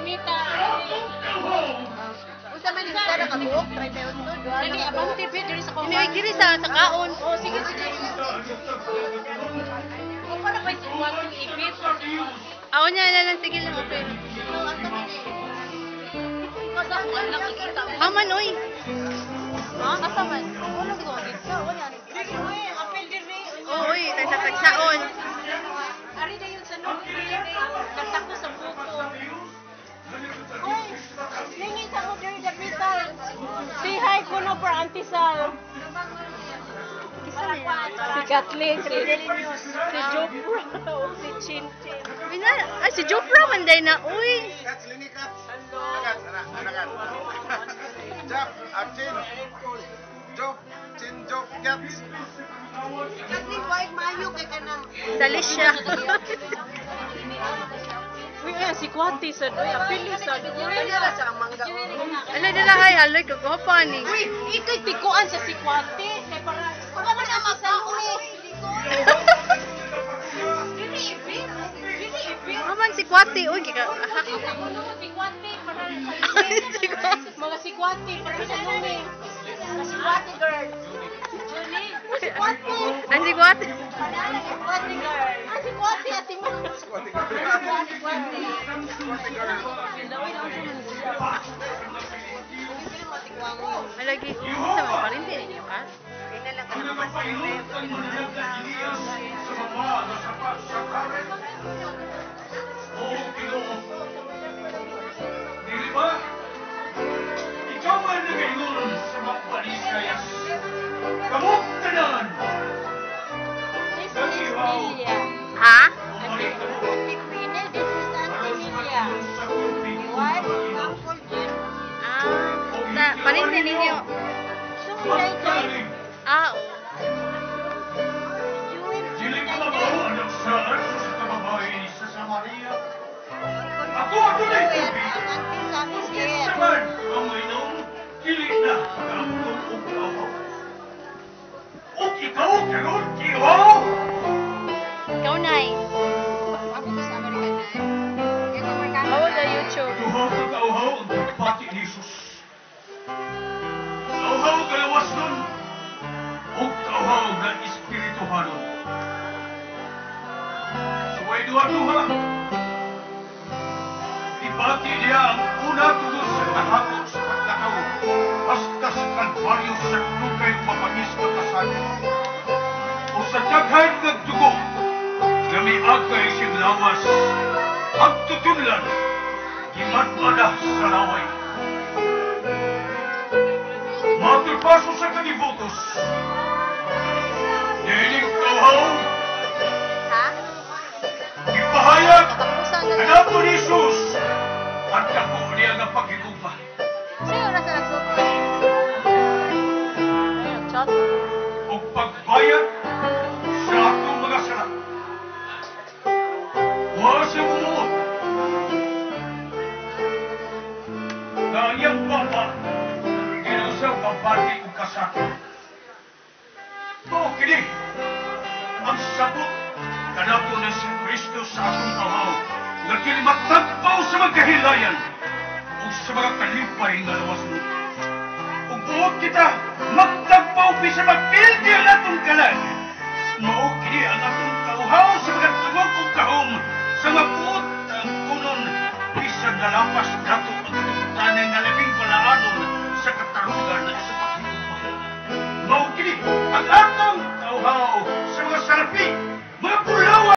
Donita. Usa man yung tara ka buok, try tayo ito. Dali, abang tipi diri sa kuwan. Inigiri sa kaon. Oh, sige, sige. Kung pa na ba yung kuwan ipit? Ako niya na lang, sige lang. Okay. Aman, oy. Ha? Asa man? Wala ko dito. Wala ni. Apel diri. Oo, oy, tayo sa pagsaon. Ari na yun sa nung nagtako sa buko. Uy, lingit ako diri dapitan. Say hi ko na for Auntie Sal. Si Kathleen, si Jopra, o si Chinchin. Uy na, ay, si Jopra manday na, uy. Kats, lini kats. Kats, anak. Jop, Chin. Jop, Chin, Jop, Kats. Kathleen, wait maayo kay kanang. Dalis siya. Uy, si Kwati sa doya, pili sa doya. Wala sa mangga. Ala nila, ay, aloy, kagwapa ni. Uy, ikay tikuan sa si Kwati. Kay para man ang masawi. Dili ipit. Dili ipit. Aman si Kwati, uy, kika. Si Kwati, para Si Kwati. Mga si Kwati, para sa numi. Si Kwati girl. Julie, si Kwati. Ay, si Kwati. Panala si Kwati girl. Ah, si Kwati, ati mo. Squatty Si Kwati. girl. Laway lang siya man siya. Hindi na matikwango. Malagi, sa mga parinti ninyo, ha? Hindi na lang ka naman Dili ba? Ikaw man nagayon sa mga palisayas. Kamuktanan! This is Lilia. Ha? Auntie Queenie, this is Auntie Lilia. What? Uncle Jim. Sa parinti ninyo. So, Jay. Ah, Dili ka na ba anak sa aso sa kababae ni sa Samaria? Ako ang tunay tubig! Auntie Sammy Saman ang inom, dili na kaamton o kawaw. O ikaw, karon, kihaw! ikaw na eh. Ako to sa American na eh. Ito may camera. Bawal sa YouTube. Duha ka kauhaw ang pati ni Jesus. Kauhaw kalawas nun, o kauhaw na espirituhanon. Suway duha-duha. Ibati niya ang una tungod sa tahapon sa pagkataw. Hasta sa kalbaryo sa lukay mapangis na kasano. O sa daghan ng dugo, na may agay siyang lawas. Ang tutunlan, gimatmada sa laway. Matulpaso sa kanibutos. Niling kauhaw, Ha? ipahayag Katapusan na ang ato ni Jesus at dako niya nga pagigugma. Sa'yo na sa nagsuko. Ayun, chat. O pagbayad sa atong mga sala. Wala siya umuot. Na ang iyang papa, ginusaw pambati o kasakit. O kini, ang sabot kanato na si Kristo sa atong kahaw, nga kini matagpaw sa magkahilayan o sa mga kalipay nga lawas mo. Ug buot kita, magtagpaw sa magpildi ang atong kalan. Mao kini ang atong kauhaw sa mga tungog ug kahom sa mabuot ang kunon bisan nalapas nato ang katutanan nga labing palaanon sa katarungan sa paghigugma. Mao kini ang atong kauhaw sa mga salapi